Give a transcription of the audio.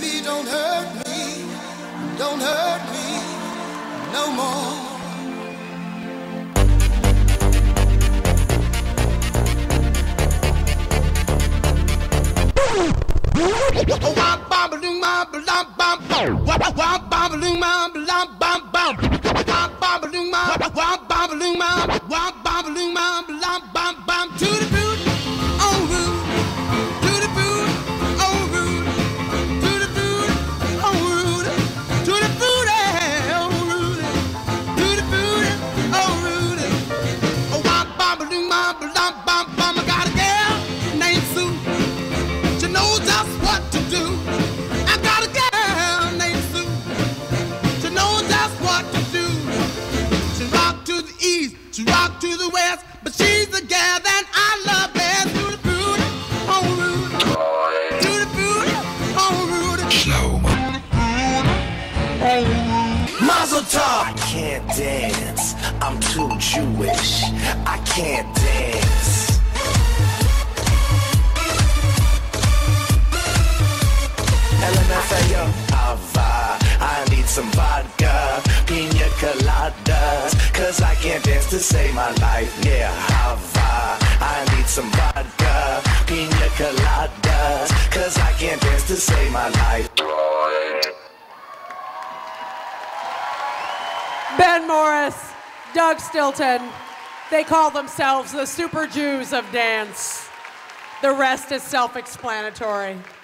Baby, don't hurt me no more. She rock to the west, but she's the gal that I love best. To the booty, on Rudy. To the booty, on Rudy. Slow. Mazel tov. I can't dance. I'm too Jewish. I can't dance. LMFAO, Ava. I need some vodka, pina coladas, cause I can't dance to save my life. Yeah, Hava. I need some vodka, pina coladas, cause I can't dance to save my life. Ben Morris, Doug Silton, they call themselves the Super Jews of dance. The rest is self-explanatory.